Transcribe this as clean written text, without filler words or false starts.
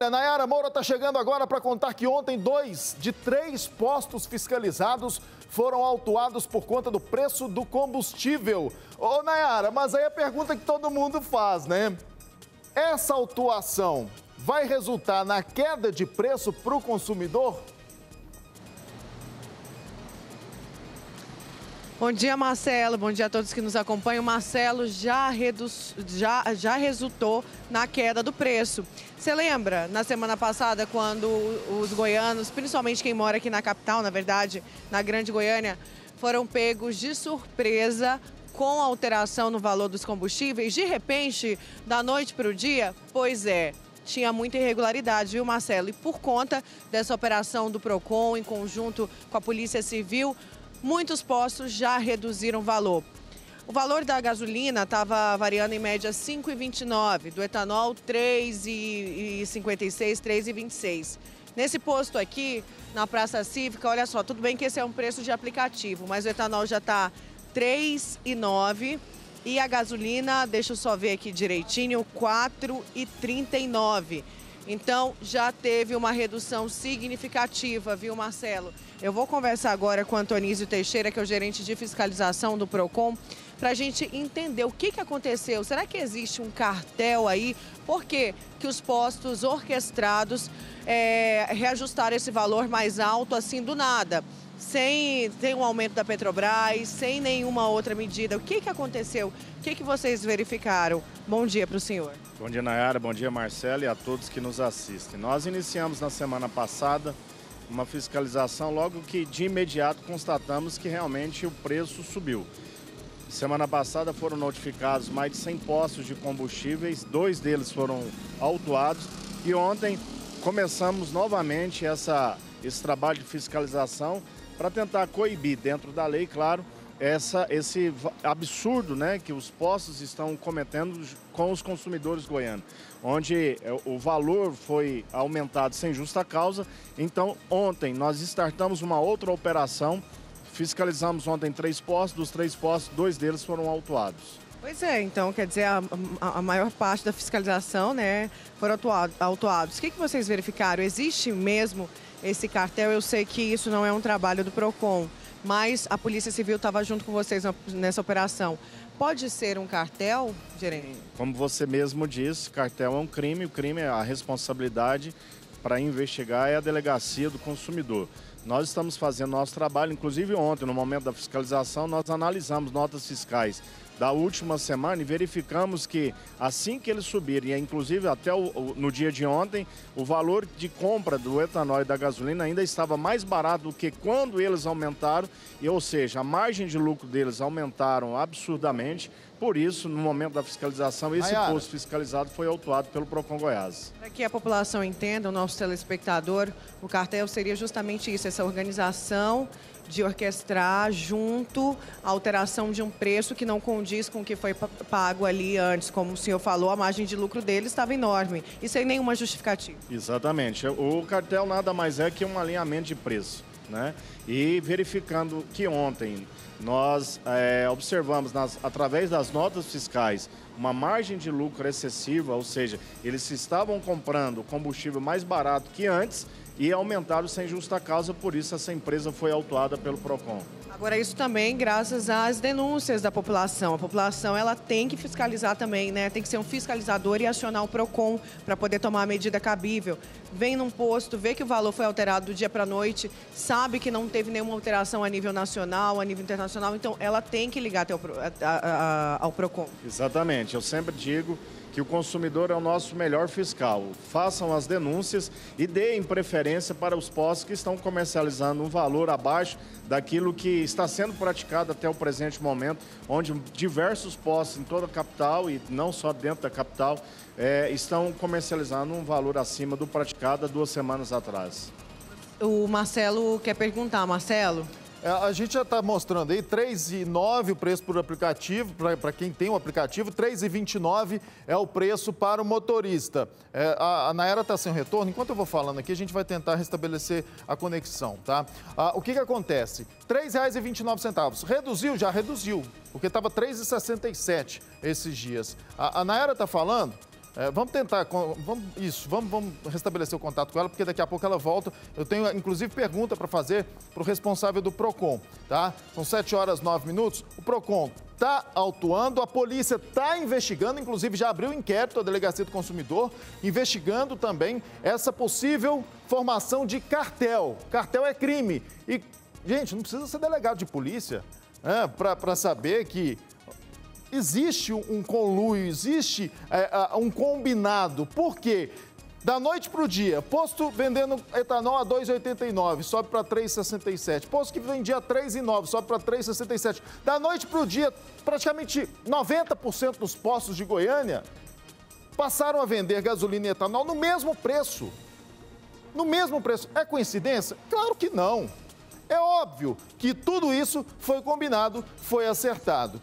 A Nayara Moura está chegando agora para contar que ontem 2 de 3 postos fiscalizados foram autuados por conta do preço do combustível. Ô Nayara, mas aí a pergunta que todo mundo faz, né? Essa autuação vai resultar na queda de preço para o consumidor? Bom dia, Marcelo. Bom dia a todos que nos acompanham. Marcelo, já resultou na queda do preço. Você lembra, na semana passada, quando os goianos, principalmente quem mora aqui na capital, na verdade, na Grande Goiânia, foram pegos de surpresa com a alteração no valor dos combustíveis, de repente, da noite para o dia? Pois é. Tinha muita irregularidade, viu, Marcelo? E por conta dessa operação do PROCON, em conjunto com a Polícia Civil, muitos postos já reduziram o valor. O valor da gasolina estava variando em média R$ 5,29, do etanol R$ 3,56, R$ 3,26. Nesse posto aqui, na Praça Cívica, olha só, tudo bem que esse é um preço de aplicativo, mas o etanol já está R$ 3,09 e a gasolina, deixa eu só ver aqui direitinho, R$ 4,39. Então, já teve uma redução significativa, viu, Marcelo? Eu vou conversar agora com o Antonísio Teixeira, que é o gerente de fiscalização do PROCON, para a gente entender o que aconteceu. Será que existe um cartel aí? Por que os postos orquestrados reajustaram esse valor mais alto assim do nada? Sem um aumento da Petrobras, sem nenhuma outra medida. O que aconteceu? O que vocês verificaram? Bom dia para o senhor. Bom dia, Nayara. Bom dia, Marcelo, e a todos que nos assistem. Nós iniciamos na semana passada uma fiscalização, logo que de imediato constatamos que realmente o preço subiu. Semana passada foram notificados mais de 100 postos de combustíveis, 2 deles foram autuados e ontem começamos novamente esse trabalho de fiscalização para tentar coibir, dentro da lei, claro, esse absurdo, né, que os postos estão cometendo com os consumidores goianos, onde o valor foi aumentado sem justa causa. Então, ontem nós startamos uma outra operação, fiscalizamos ontem 3 postos, dos 3 postos, 2 deles foram autuados. Pois é, então, quer dizer, a maior parte da fiscalização, né, foram autuados. O que vocês verificaram? Existe mesmo esse cartel? Eu sei que isso não é um trabalho do PROCON, mas a Polícia Civil estava junto com vocês nessa operação. Pode ser um cartel, gerente? Como você mesmo disse, cartel é um crime, o crime é a responsabilidade para investigar é a delegacia do consumidor. Nós estamos fazendo nosso trabalho, inclusive ontem, no momento da fiscalização, nós analisamos notas fiscais da última semana e verificamos que assim que eles subirem, e inclusive até no dia de ontem, o valor de compra do etanol e da gasolina ainda estava mais barato do que quando eles aumentaram, ou seja, a margem de lucro deles aumentaram absurdamente. Por isso, no momento da fiscalização, esse posto fiscalizado foi autuado pelo PROCON Goiás. Para que a população entenda, o nosso telespectador, o cartel seria justamente isso, essa organização de orquestrar junto a alteração de um preço que não condiz com o que foi pago ali antes. Como o senhor falou, a margem de lucro dele estava enorme e sem nenhuma justificativa. Exatamente. O cartel nada mais é que um alinhamento de preço, né? E verificando que ontem nós observamos, através das notas fiscais, uma margem de lucro excessiva, ou seja, eles estavam comprando combustível mais barato que antes e aumentaram sem justa causa, por isso essa empresa foi autuada pelo PROCON. Agora, isso também graças às denúncias da população. A população, ela tem que fiscalizar também, né? Tem que ser um fiscalizador e acionar o PROCON para poder tomar a medida cabível. Vem num posto, vê que o valor foi alterado do dia para a noite, sabe que não teve nenhuma alteração a nível nacional, a nível internacional, então ela tem que ligar até ao PROCON. Exatamente. Eu sempre digo que o consumidor é o nosso melhor fiscal. Façam as denúncias e deem preferência para os postos que estão comercializando um valor abaixo daquilo que está sendo praticado até o presente momento, onde diversos postos em toda a capital e não só dentro da capital estão comercializando um valor acima do praticado há 2 semanas atrás. O Marcelo quer perguntar, Marcelo? A gente já está mostrando aí, R$ 3,09 o preço por aplicativo, para quem tem um aplicativo, R$ 3,29 é o preço para o motorista. A Nayara está sem retorno, enquanto eu vou falando aqui, a gente vai tentar restabelecer a conexão, tá? O que acontece? R$ 3,29. Reduziu? Já reduziu, porque estava R$ 3,67 esses dias. A Nayara está falando Vamos tentar, vamos restabelecer o contato com ela, porque daqui a pouco ela volta. Eu tenho, inclusive, pergunta para fazer para o responsável do PROCON, tá? São 7h09. O PROCON está autuando, a polícia está investigando, inclusive já abriu inquérito, a Delegacia do Consumidor, investigando também essa possível formação de cartel. Cartel é crime. E, gente, não precisa ser delegado de polícia para saber que existe um conluio, existe um combinado. Por quê? Da noite para o dia, posto vendendo etanol a R$ 2,89, sobe para R$ 3,67. Posto que vendia a R$ 3,09, sobe para R$ 3,67. Da noite para o dia, praticamente 90% dos postos de Goiânia passaram a vender gasolina e etanol no mesmo preço. No mesmo preço. É coincidência? Claro que não. É óbvio que tudo isso foi combinado, foi acertado.